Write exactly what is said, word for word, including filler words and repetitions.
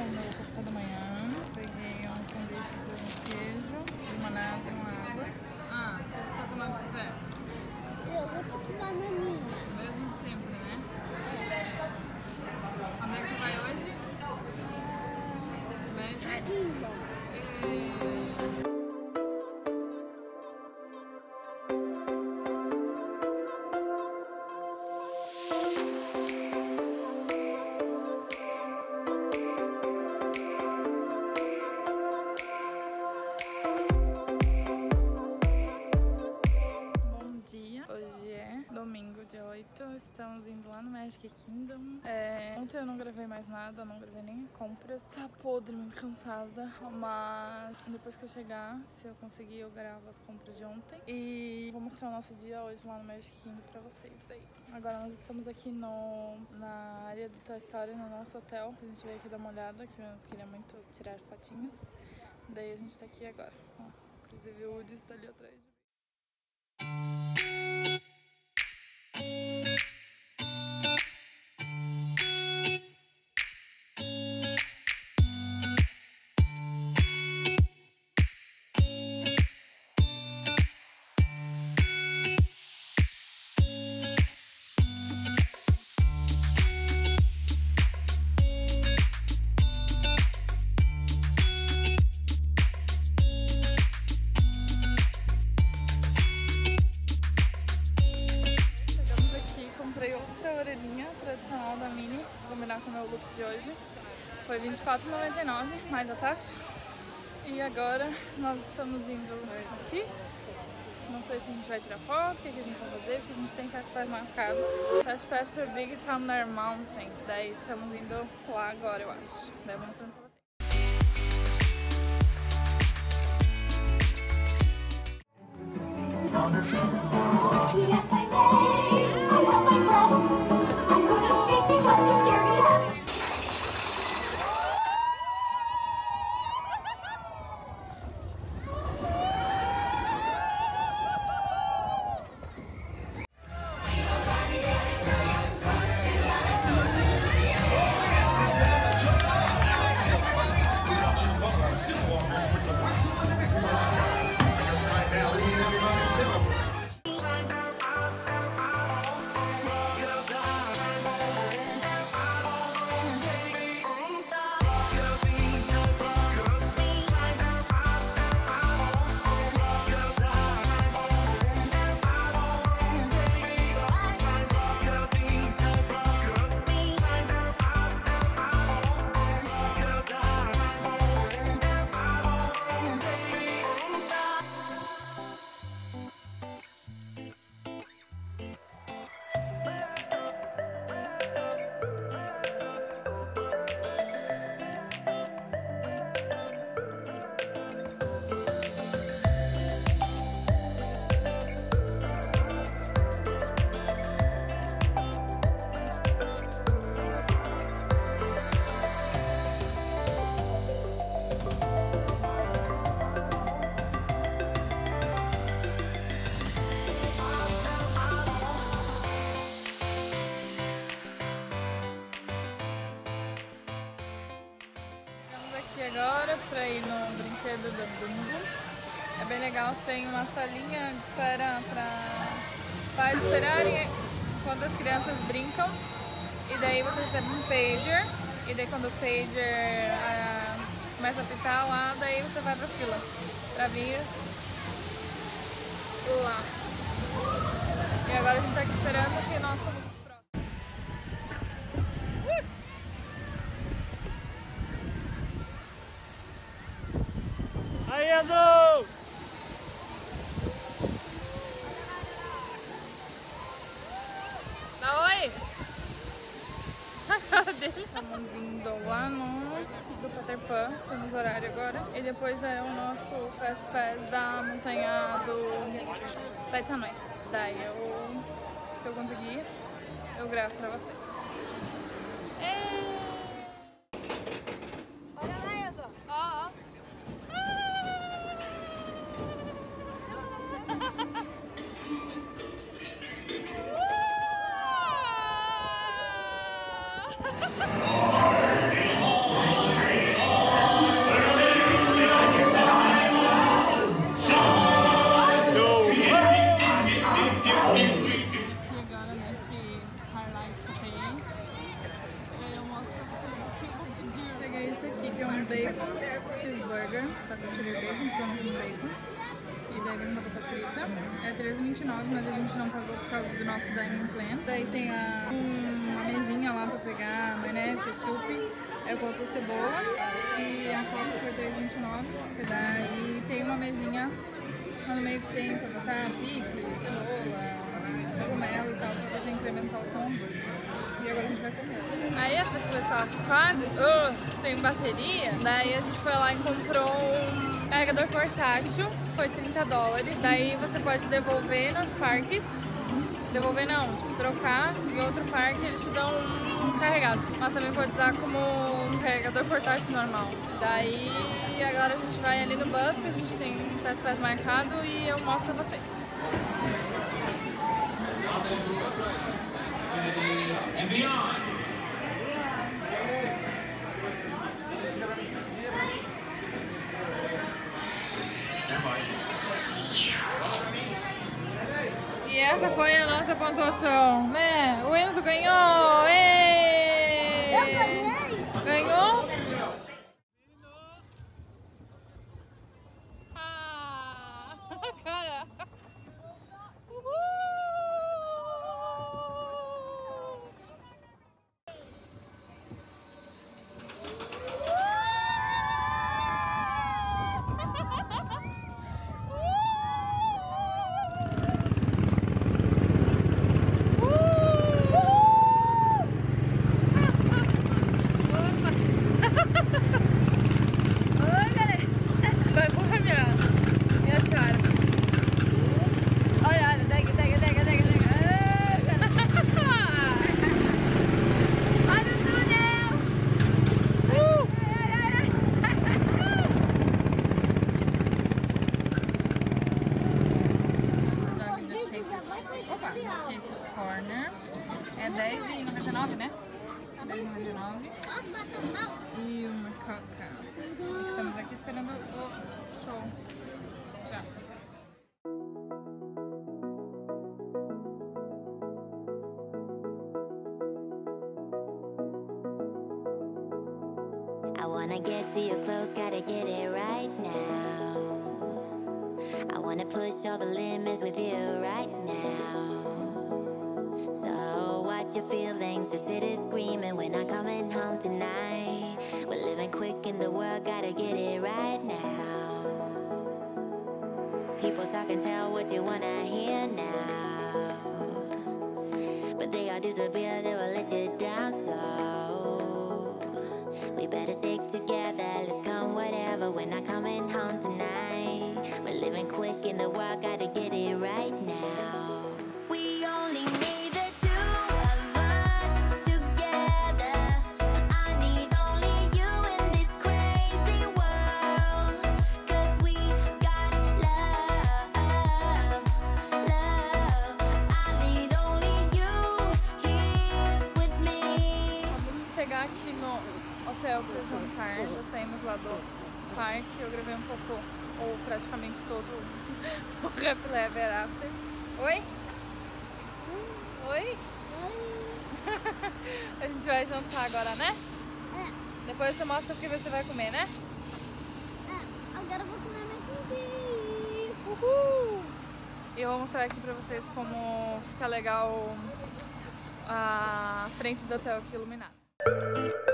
o meu café da manhã. Peguei um sanduíche com queijo, limonada e uma água. Ah, você tá tomando café? Eu vou te bananinha. Mesmo de sempre, né? Onde é que tu vai hoje? Veja. Linda. E... Domingo, dia oito, estamos indo lá no Magic Kingdom. É, ontem eu não gravei mais nada, não gravei nem compras. Tá podre, muito cansada. Mas depois que eu chegar, se eu conseguir, eu gravo as compras de ontem. E vou mostrar o nosso dia hoje lá no Magic Kingdom pra vocês daí. Agora nós estamos aqui no, na área do Toy Story, no nosso hotel. A gente veio aqui dar uma olhada, que eu queria muito tirar fotinhos. Daí a gente tá aqui agora. Ó, inclusive o Woody está ali atrás de mim. Tradicional da Mini, vou combinar com o meu look de hoje. Foi vinte e quatro reais e noventa e nove centavos, mais a taxa. E agora nós estamos indo aqui. Não sei se a gente vai tirar foto, o que a gente vai fazer, porque a gente tem Fast Pass marcado. Fast Pass para Big Thunder Mountain. Daí estamos indo lá agora, eu acho. Daí eu vou mostrar pra vocês. Agora para ir no brinquedo do Bingo. É bem legal, tem uma salinha de espera para pais esperarem enquanto as crianças brincam. E daí você recebe um pager. E daí quando o pager ah, começa a apitar lá, daí você vai pra fila para vir lá. E agora a gente tá aqui esperando que nós somos os próximos. Aí, Azul! Dá oi! A cara dele. Estamos vindo lá no do Peter Pan, temos horário agora. E depois já é o nosso Fast Pass da montanha do Sete Anões. Daí eu, se eu conseguir, eu gravo pra vocês. É... Olha lá, Enzo! Ó, ó! aqui é um bacon cheeseburger, só que eu tirei bacon porque eu não como bacon. E daí vem batata frita. É treze e vinte e nove, mas a gente não pagou por causa do nosso dining plan. Daí tem a, uma mesinha lá pra pegar maionese, ketchup. Eu coloquei cebola e a coca foi três e vinte e nove. E daí tem uma mesinha lá no meio que tem pra botar pique, cebola, cogumelo e tal, pra fazer incrementar o som. E agora a gente vai comer. Aí a pessoa estava quase uh, sem bateria. Daí a gente foi lá e comprou um carregador portátil. Foi trinta dólares. Daí você pode devolver nos parques. Devolver não, tipo, trocar em outro parque eles te dão um carregado. Mas também pode usar como um carregador portátil normal. Daí agora a gente vai ali no bus, que a gente tem um Fast Pass marcado e eu mostro pra vocês. And beyond. Stand by. E essa foi a nossa pontuação, né? O Enzo ganhou! Ei! Eu ganhei! Ganhou? Ah! Cara! Uhul! É dez e noventa e nove, né? dez e noventa e nove. E uma coca. Estamos aqui esperando o show. Já. I wanna get to your clothes, gotta get it right now. I wanna push all the limits with you right now. So watch your feelings, the city's screaming, we're not coming home tonight. We're living quick in the world, gotta get it right now. People talk and tell what you wanna hear now, but they all disappear, they will let you down. So we better stick together, let's come whatever, we're not coming home tonight. We're living quick in the world, gotta get it right now. We only need the two of us together. I need only you in this crazy world, 'cause we got love, love. I need only you here with me. Vamos chegar aqui no hotel para jantar. Já saímos lá do parque. Eu gravei um pouco, ou praticamente todo o Happily Ever After. Oi? Oi? A gente vai jantar agora, né? É, Depois você mostra o que você vai comer, né? é. Agora eu vou comer mac and cheese. Uhul! E eu vou mostrar aqui pra vocês como fica legal a frente do hotel aqui iluminada.